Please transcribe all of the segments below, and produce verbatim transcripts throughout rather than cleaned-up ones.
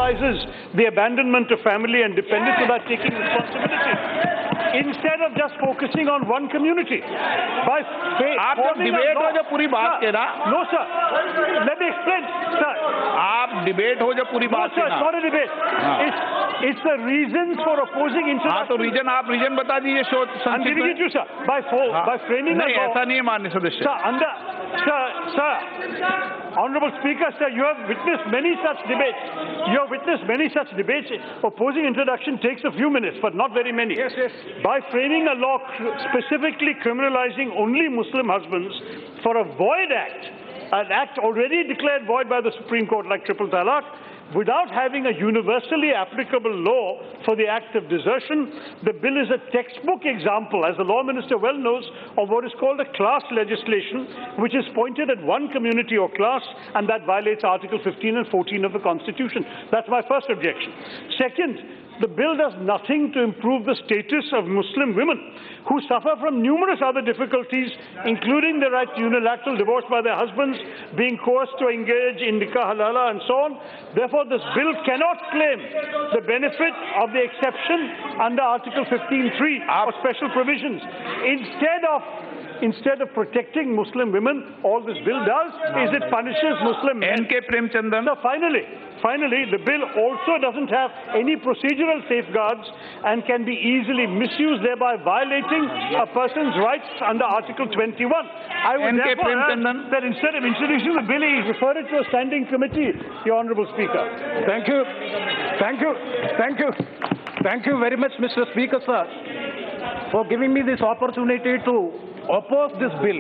criminalizes the abandonment of family and dependence without taking responsibility. Instead of just focusing on one community. By आप जब debate हो जब पूरी बात के ना No sir, let me explain sir. आप डिबेट हो जब पूरी बात के ना. No sir, it's not a debate. It's, it's the reasons for opposing introduction. हाँ तो रीजन आप रीजन बता दीजिए शोध I'm giving it to you sir. By, by framing नहीं ऐसा नहीं है माननीय सदस्य. Sir, under, sir, sir, Honorable Speaker, sir, you have witnessed many such debates. You have witnessed many such debates. Opposing introduction takes a few minutes, but not very many. Yes, yes. By framing a law specifically criminalizing only Muslim husbands for a void act, an act already declared void by the Supreme Court like Triple Talaq, without having a universally applicable law for the act of desertion, the bill is a textbook example, as the Law Minister well knows, of what is called a class legislation, which is pointed at one community or class, and that violates Article fifteen and fourteen of the Constitution. That's my first objection. Second, the bill does nothing to improve the status of Muslim women who suffer from numerous other difficulties, including the right to unilateral divorce by their husbands, being coerced to engage in nikah halala and so on. Therefore, this bill cannot claim the benefit of the exception under Article fifteen three of special provisions. Instead of Instead of protecting Muslim women, all this bill does is it punishes Muslim men. N K Premchandan. So finally, finally, the bill also doesn't have any procedural safeguards and can be easily misused, thereby violating a person's rights under Article twenty-one. I would therefore urge that instead of introducing the bill, he refer it to a standing committee, Your Honourable Speaker. Thank you. Thank you. Thank you. Thank you very much, Mister Speaker, sir, for giving me this opportunity to oppose this bill.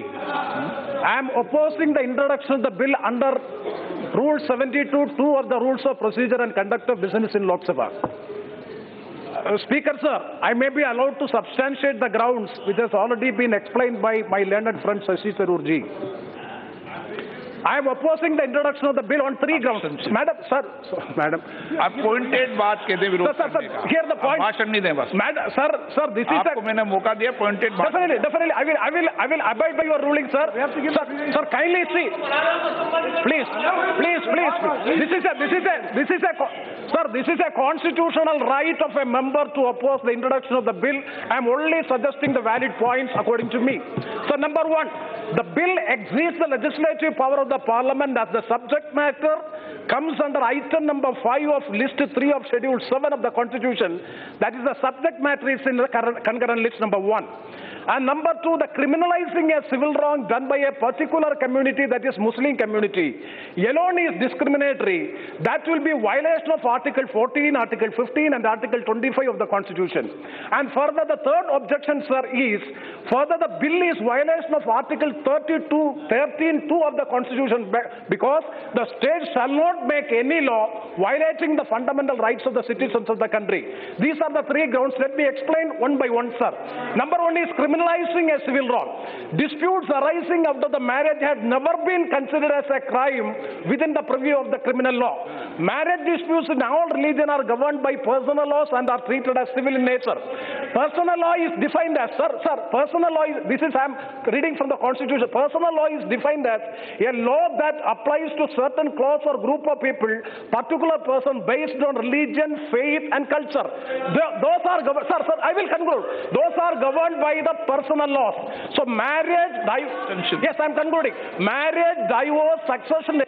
I am opposing the introduction of the bill under Rule seventy-two two of the Rules of Procedure and Conduct of Business in Lok Sabha. Uh, Speaker, sir, I may be allowed to substantiate the grounds which has already been explained by my learned friend Shashi Tharoor ji. I am opposing the introduction of the bill on three grounds. Madam, sir, sir Madam. आप pointed बात कहते विरोध sir, sir, sir, here the point. भाषण नहीं दें बस. Madam, sir, sir, this is आपको मैंने मौका दिया pointed बात. Definitely, definitely. I will, I will, I will abide by your ruling, sir. We have to give sir, sir, kindly see. Please, please, please. This is a, this is a, this is a, sir, this is a constitutional right of a member to oppose the introduction of the bill. I am only suggesting the valid points according to me. So, number one, the bill exceeds the legislative power of the Parliament as the subject matter comes under item number five of list three of schedule seven of the Constitution. That is, the subject matter is in the concurrent list number one. And number two, the criminalizing a civil wrong done by a particular community, that is Muslim community, alone is discriminatory. That will be violation of Article fourteen, Article fifteen and Article twenty-five of the Constitution. And further, the third objection, sir, is further the bill is violation of Article thirty-two, thirteen two of the Constitution, because the state shall not make any law violating the fundamental rights of the citizens of the country. These are the three grounds. Let me explain one by one, sir. Number one is criminalizing a civil wrong. Disputes arising after the marriage had never been considered as a crime within the purview of the criminal law. Marriage disputes in all religions are governed by personal laws and are treated as civil in nature. Personal law is defined as, sir, sir, personal law is, this is, I am reading from the Constitution, personal law is defined as a law that applies to certain class or group of people, particular person based on religion, faith and culture. The, those are governed, sir, sir, I will conclude. Those are governed by the personal laws. So marriage, divorce, yes, I am concluding. Marriage, divorce, succession,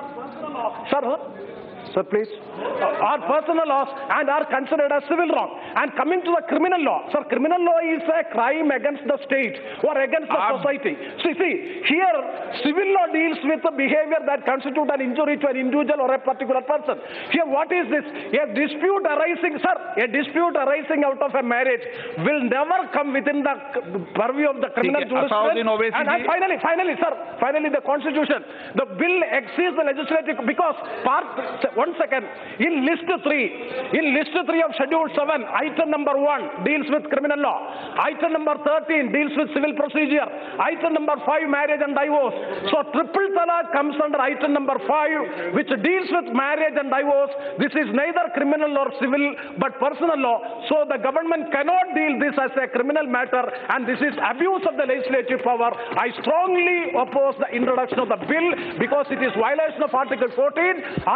sir, sir, please, are personal laws and are considered as civil wrong. And coming to the criminal law, sir, criminal law is a crime against the state or against the um, society. See, see, here civil law deals with the behavior that constitute an injury to an individual or a particular person. Here, what is this? A dispute arising, sir, a dispute arising out of a marriage will never come within the purview of the criminal jurisprudence. And, and finally, finally, sir, finally, the Constitution, the bill exceeds the legislative, because part, one second, in list three, in list three of schedule seven, item number one deals with criminal law, item number thirteen deals with civil procedure, item number five, marriage and divorce. So triple talaq comes under item number five, which deals with marriage and divorce. This is neither criminal nor civil but personal law. So the government cannot deal this as a criminal matter, and this is abuse of the legislative power. I strongly oppose the introduction of the bill because it is violation of Article fourteen, Article fifteen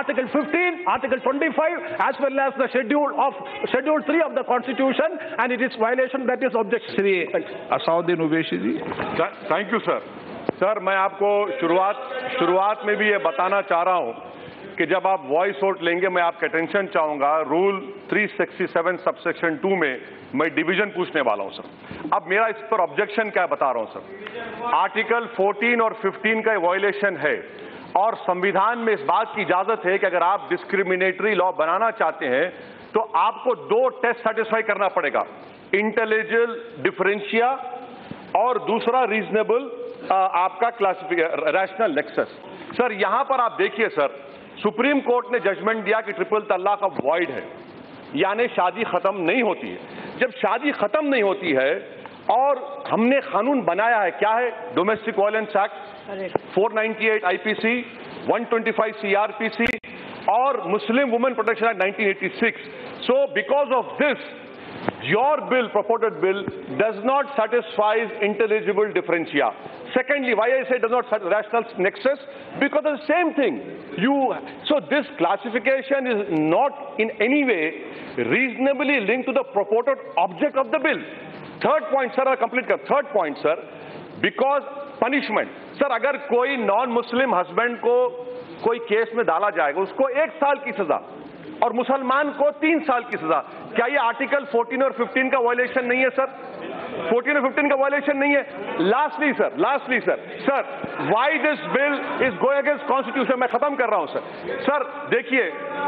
fifteen, Article twenty-five, as well as the schedule of Schedule three of the Constitution, and it is violation that is objection. Shri Asaduddin Owaisi ji. Thank you sir. Sir मैं आपको शुरुआत शुरुआत में भी ये बताना चाह रहा हूँ कि जब आप वॉइस वोट लेंगे मैं आपका अटेंशन चाहूंगा, रूल तीन सौ सड़सठ सबसेक्शन टू में मैं डिवीजन पूछने वाला हूं सर। अब मेरा इस पर ऑब्जेक्शन क्या बता रहा हूं सर। आर्टिकल चौदह और पंद्रह का वायलेशन है और संविधान में इस बात की इजाजत है कि अगर आप डिस्क्रिमिनेटरी लॉ बनाना चाहते हैं तो आपको दो टेस्ट सेटिस्फाई करना पड़ेगा, इंटेलिजिबल डिफरेंशिया और दूसरा रीजनेबल आपका क्लासिफिकेशन रैशनल नेक्सस। सर यहां पर आप देखिए सर, सुप्रीम कोर्ट ने जजमेंट दिया कि ट्रिपल तलाक अब वॉइड है, यानी शादी खत्म नहीं होती है। जब शादी खत्म नहीं होती है और हमने कानून बनाया है, क्या है, डोमेस्टिक वायलेंस एक्ट, चार सौ अट्ठानवे आईपीसी, एक सौ पच्चीस सीआरपीसी और Muslim women protection act nineteen eighty six. So because of this your bill, purported bill, does not satisfy intelligible differentia. Secondly, why I say does not satisfy rational nexus? Because of the same thing. You, so this classification is not in any way reasonably linked to the purported object of the bill. Third point, sir, I complete कर. Third point, sir, because punishment. Sir, अगर कोई non-Muslim husband को कोई case में डाला जाएगा, उसको एक साल की सजा और मुसलमान को तीन साल की सजा। क्या ये आर्टिकल चौदह और पंद्रह का वायलेशन नहीं है सर? चौदह और पंद्रह का वायलेशन नहीं है। Lastly sir, lastly sir, sir why this bill is going against constitution. मैं खत्म कर रहा हूं सर। सर देखिए,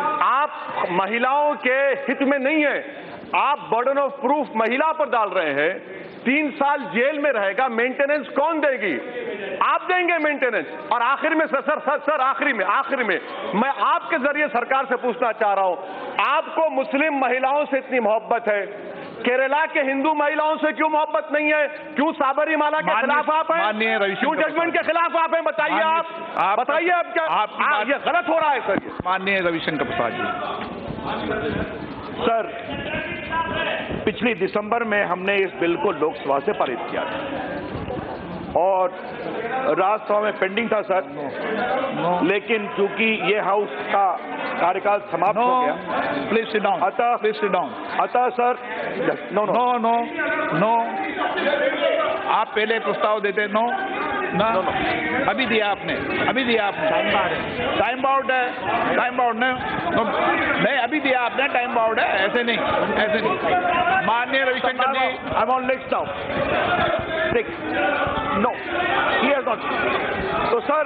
आप महिलाओं के हित में नहीं है, आप बर्डन ऑफ प्रूफ महिला पर डाल रहे हैं। तीन साल जेल में रहेगा, मेंटेनेंस कौन देगी? आप देंगे मेंटेनेंस। और आखिर में सर सर सर सर आखिरी में आखिरी में मैं आपके जरिए सरकार से पूछना चाह रहा हूं, आपको मुस्लिम महिलाओं से इतनी मोहब्बत है, केरला के हिंदू महिलाओं से क्यों मोहब्बत नहीं है? क्यों साबरीमाला के खिलाफ आप हैं? क्यों जजमेंट के खिलाफ आप हैं? बताइए, आप बताइए, आप क्या आप ये गलत हो रहा है सर? माननीय रविशंकर प्रसाद जी। सर पिछली दिसंबर में हमने इस बिल को लोकसभा से पारित किया था और राज्यसभा में पेंडिंग था सर, लेकिन चूंकि ये हाउस का कार्यकाल समाप्त हो गया, प्लीज सिट डाउन, अतः प्लीज सिट डाउन, अतः sir no no no no आप पहले प्रस्ताव देते, नो ना no, no. अभी दिया आपने, अभी दिया आपने, टाइम बाउंड है, टाइम बाउंड है, टाइम बाउंड है, नहीं अभी दिया आपने, टाइम बाउंड है, ऐसे नहीं, ऐसे नहीं। माननीय Ravishankar ji, I want next now six no he has not. तो sir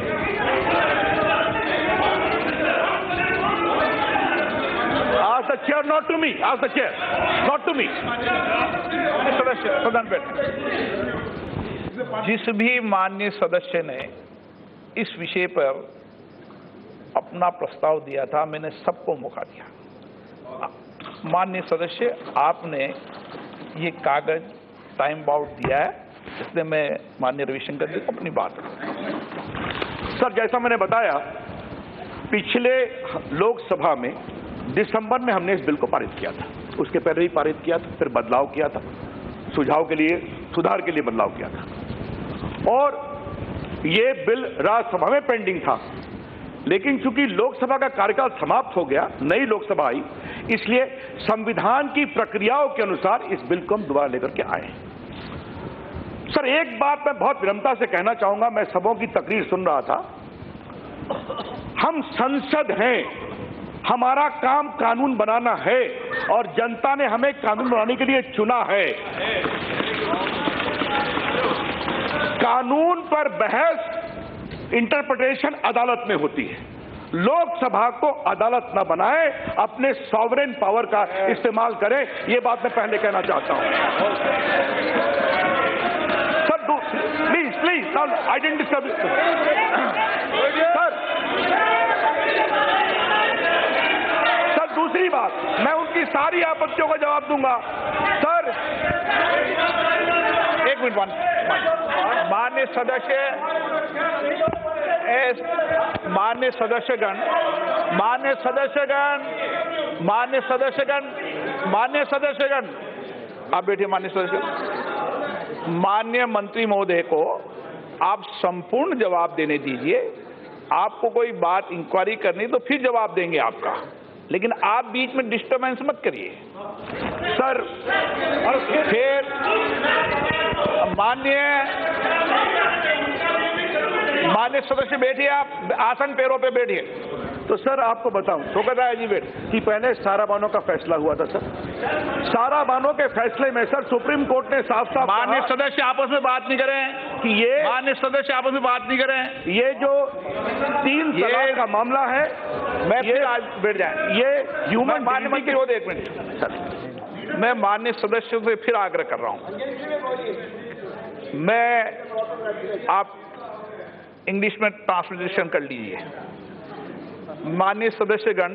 ask the chair, not to me, ask the chair, not to me. सदस्य प्रधान बैठ। जिस भी माननीय सदस्य ने इस विषय पर अपना प्रस्ताव दिया था, मैंने सबको मौका दिया। माननीय सदस्य, आपने ये कागज टाइम बाउंड दिया है, इसलिए मैं माननीय रविशंकर जी को अपनी बात करूं। सर जैसा मैंने बताया, पिछले लोकसभा में दिसंबर में हमने इस बिल को पारित किया था, उसके पहले भी पारित किया था, फिर बदलाव किया था, सुझाव के लिए, सुधार के लिए बदलाव किया था और ये बिल राज्यसभा में पेंडिंग था। लेकिन चूंकि लोकसभा का कार्यकाल समाप्त हो गया, नई लोकसभा आई, इसलिए संविधान की प्रक्रियाओं के अनुसार इस बिल को हम दोबारा लेकर के आए। सर एक बात मैं बहुत विनम्रता से कहना चाहूंगा, मैं सबों की तकरीर सुन रहा था, हम संसद हैं, हमारा काम कानून बनाना है और जनता ने हमें कानून बनाने के लिए चुना है। कानून पर बहस, इंटरप्रिटेशन अदालत में होती है। लोकसभा को अदालत न बनाए, अपने सॉवरेन पावर का इस्तेमाल करें, ये बात मैं पहले कहना चाहता हूं। Sir please please I didn't disturb sir. Sir दूसरी बात, मैं उनकी सारी आपत्तियों का जवाब दूंगा। सर एक मिनट, माननीय सदस्य, माननीय सदस्यगण, माननीय सदस्यगण, माननीय सदस्यगण, माननीय सदस्यगण, आप बैठिए। माननीय सदस्य, माननीय मंत्री महोदय को आप संपूर्ण जवाब देने दीजिए। आपको कोई बात इंक्वायरी करनी तो फिर जवाब देंगे आपका, लेकिन आप बीच में डिस्टर्बेंस मत करिए सर। और फिर माननीय माननीय सदस्य बैठिए, आप आसन पैरों पे बैठिए। तो सर आपको बताऊं शौकत राय जी बैठ कि पहले सारा बानो का फैसला हुआ था सर। सारा बानो के फैसले में सर सुप्रीम कोर्ट ने साफ साफ माननीय सदस्य आपस में बात नहीं करें कि ये माननीय सदस्य आपस में बात नहीं करें। ये जो तीन तलाक का मामला है, मैं ये फिर आज बैठ जाए, ये ह्यूमन माननीय मंत्री हो एक मिनट सर, मैं माननीय सदस्यों से फिर आग्रह कर रहा हूं, मैं आप इंग्लिश में ट्रांसलेशन कर लीजिए। माननीय सदस्यगण,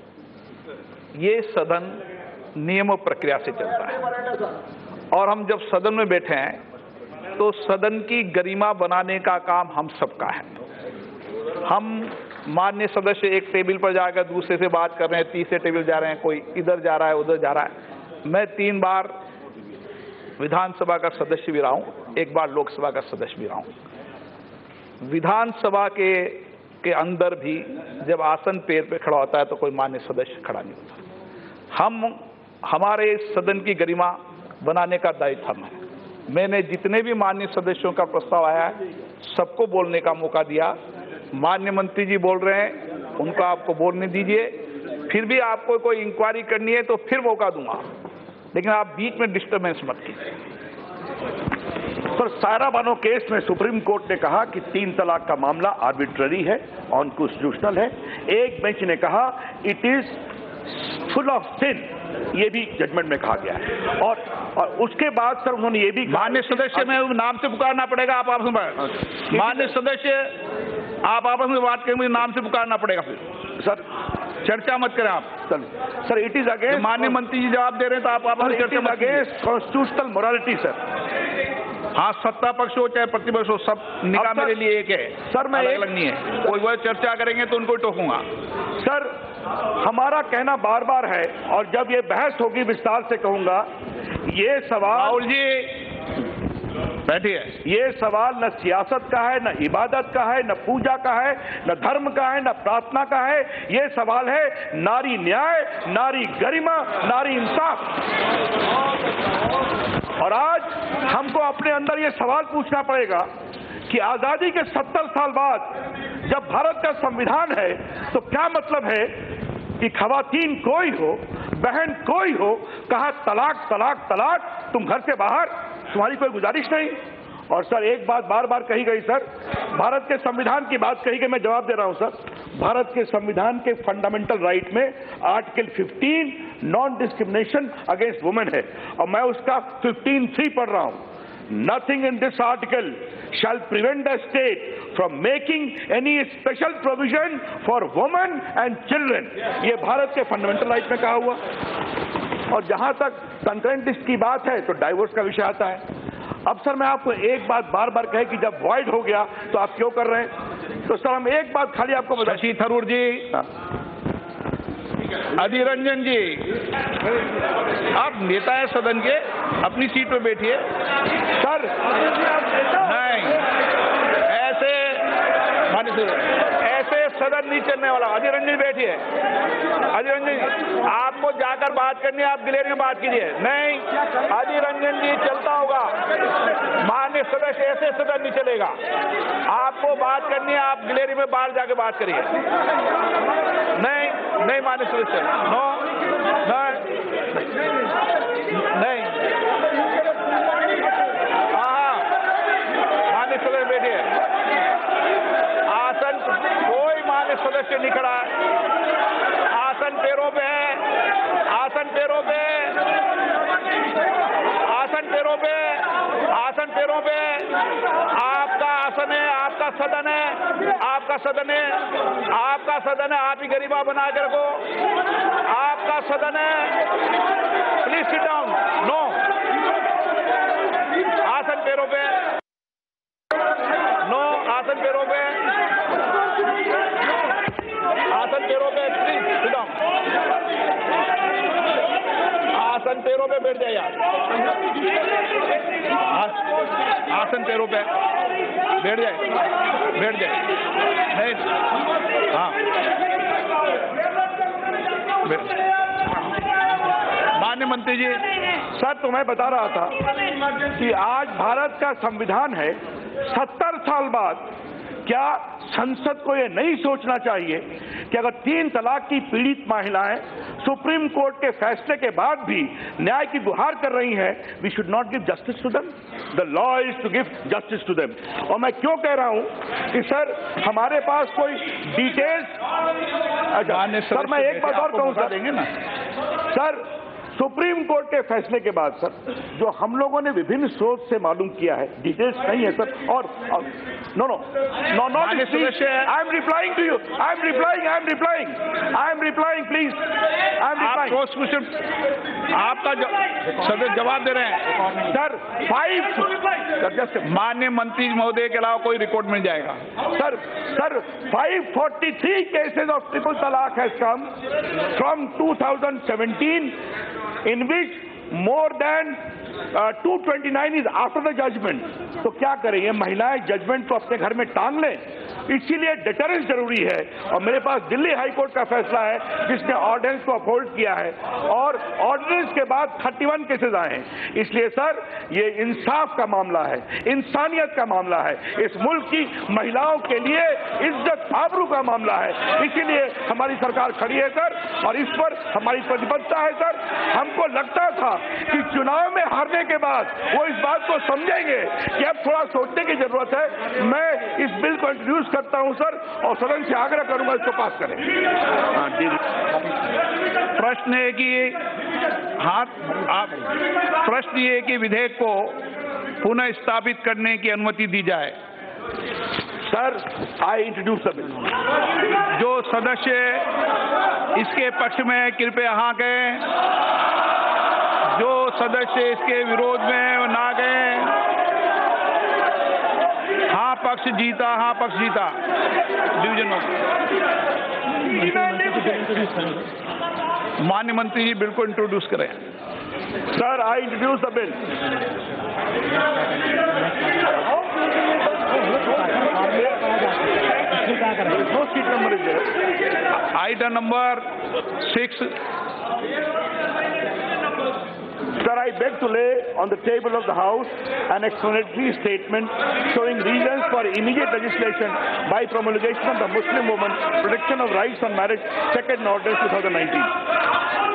ये सदन नियम और प्रक्रिया से चलता है और हम जब सदन में बैठे हैं तो सदन की गरिमा बनाने का काम हम सबका है। हम माननीय सदस्य एक टेबल पर जाकर दूसरे से बात कर रहे हैं, तीसरे टेबल जा रहे हैं, कोई इधर जा रहा है उधर जा रहा है। मैं तीन बार विधानसभा का सदस्य भी रहा हूं, एक बार लोकसभा का सदस्य भी रहा हूं। विधानसभा के के अंदर भी जब आसन पैर पे खड़ा होता है तो कोई माननीय सदस्य खड़ा नहीं होता। हम हमारे सदन की गरिमा बनाने का दायित्व हम है। मैंने जितने भी माननीय सदस्यों का प्रस्ताव आया है सबको बोलने का मौका दिया। माननीय मंत्री जी बोल रहे हैं, उनको आपको बोलने दीजिए। फिर भी आपको कोई इंक्वायरी करनी है तो फिर मौका दूंगा, लेकिन आप बीच में डिस्टर्बेंस मत कीजिए। सर सारा बानो केस में सुप्रीम कोर्ट ने कहा कि तीन तलाक का मामला आर्बिट्ररी है, अनकॉन्स्टिट्यूशनल है। एक बेंच ने कहा it is full of sin, ये भी जजमेंट में कहा गया है। और और उसके बाद सर उन्होंने ये भी, माननीय सदस्य में नाम से पुकारना पड़ेगा, आप आपस में माननीय सदस्य आप आपस में बात करेंगे, नाम से पुकारना पड़ेगा। फिर सर चर्चा मत करें आप। Sir sir it is against, माननीय मंत्री जी जवाब दे रहे हैं तो आप आपस में चर्चा मत करें। Against constitutional morality sir. हाँ, सत्ता पक्ष हो चाहे प्रतिपक्ष हो, सब निगाह मेरे लिए एक है सर। मैं अलग अलग नहीं है, कोई वह चर्चा करेंगे तो उनको टोकूंगा। सर हमारा कहना बार बार है और जब ये बहस होगी विस्तार से कहूंगा, ये सवाल राहुल जी बैठिए, ये सवाल न सियासत का है, न इबादत का है, न पूजा का है, न धर्म का है, न प्रार्थना का है। ये सवाल है नारी न्याय, नारी गरिमा, नारी इंसाफ। और आज हमको अपने अंदर ये सवाल पूछना पड़ेगा कि आजादी के सत्तर साल बाद जब भारत का संविधान है तो क्या मतलब है कि खवातीन कोई हो, बहन कोई हो, कहा तलाक तलाक तलाक, तुम घर से बाहर, तुम्हारी कोई गुजारिश नहीं। और सर एक बात बार बार कही गई सर, भारत के संविधान की बात कही गई, मैं जवाब दे रहा हूं सर। भारत के संविधान के फंडामेंटल राइट में article fifteen non discrimination against women है और मैं उसका फिफ्टीन थ्री पढ़ रहा हूं। Nothing in this article shall prevent the state from making any special provision for women and children। ये भारत के फंडामेंटल राइट में कहा हुआ। और जहां तक कंकरेंटिस्ट की बात है तो डाइवोर्स का विषय आता है। अब सर मैं आपको एक बात बार बार कहे कि जब वॉइड हो गया तो आप क्यों कर रहे हैं, तो सर हम एक बात खाली आपको बता। शशि थरूर जी, अधीर रंजन जी, आप नेता है सदन के, अपनी सीट पे बैठिए। सर नहीं, ऐसे ऐसे सदन नहीं चलने वाला। अधीर रंजन बैठिए। अधीर रंजन, आपको जाकर बात करनी है, आप गिलेरी में बात कीजिए। नहीं, अधीर रंजन जी चलता होगा, माननीय सदस्य ऐसे सदन नहीं चलेगा। आपको बात करनी है, आप गिलेरी में बाहर जाकर बात करिए। नहीं नहीं माननीय सदस्य, नो नहीं, हाँ माननीय सदस्य बैठिए। आसन कोई माननीय सदस्य नहीं खड़ा है, आसन पैरों पे है, आसन पैरों पे, आसन पैरों पे, आसन पैरों पे। आपका आसन है, आपका सदन है, आपका सदन है, आपका सदन है, आप ही गरिमा बना के रखो। आपका सदन है, प्लीज सिट डाउन। नो, आसन पैरों पे, नो आसन पैरों पे, आसन पैरों पे, प्लीज सिट डाउन। आसन पैरों पे बैठ जाइए आप, आसन पैरों पे। बैठ जाए, बैठ जाए। नहीं, हाँ, माननीय मंत्री जी। सर, तो मैं बता रहा था कि आज भारत का संविधान है, सत्तर साल बाद क्या संसद को यह नहीं सोचना चाहिए कि अगर तीन तलाक की पीड़ित महिलाएं सुप्रीम कोर्ट के फैसले के बाद भी न्याय की गुहार कर रही हैं, we should not give justice to them. The law is to give justice to them. और मैं क्यों कह रहा हूं कि सर हमारे पास कोई डिटेल्स, अच्छा सर मैं एक बात और कहूं सर, देंगे ना सर सुप्रीम कोर्ट के फैसले के बाद सर जो हम लोगों ने विभिन्न स्रोत से मालूम किया है, डिटेल्स नहीं है सर। और no no no not I am replying to you, I am replying I am replying I am replying please I am replying. आपका सदस्य जवाब दे रहे हैं सर। फाइव माननीय मंत्री महोदय के अलावा कोई रिकॉर्ड मिल जाएगा sir. Sir five forty three cases of triple talaq has come from two thousand seventeen in which more than uh, two twenty-nine is after the judgment। तो क्या करें, ये महिलाएं जजमेंट को अपने घर में टांग लें, इसीलिए डिटरेंस जरूरी है। और मेरे पास दिल्ली हाई कोर्ट का फैसला है जिसने ऑर्डिनेंस को अपहोल्ड किया है और ऑर्डिनेंस के बाद इकतीस केसेस आए हैं। इसलिए सर ये इंसाफ का मामला है, इंसानियत का मामला है, इस मुल्क की महिलाओं के लिए इज्जत आबरू का मामला है। इसीलिए हमारी सरकार खड़ी है सर और इस पर हमारी प्रतिबद्धता है सर। हमको लगता था कि चुनाव में हारने के बाद वो इस बात को समझेंगे कि अब थोड़ा सोचने की जरूरत है। मैं इस बिल को इंट्रोड्यूस करता हूं सर और सदन से आग्रह करूंगा इसको पास करें। हाँ जी, प्रश्न है कि हाथ आप प्रश्न ये है कि विधेयक को पुनः स्थापित करने की अनुमति दी जाए। Sir I introduce the bill. जो सदस्य इसके पक्ष में कृपया हाँ कहें, जो सदस्य इसके विरोध में वो ना गए। हाँ पक्ष जीता, हाँ पक्ष जीता। डिवीजन माननीय मंत्री जी बिल को इंट्रोड्यूस करें। Sir I introduce the bill. Item number six. Sir, I beg to lay on the table of the House an explanatory statement showing reasons for immediate legislation by promulgation of the Muslim Women Protection of Rights on Marriage Second Ordinance twenty nineteen.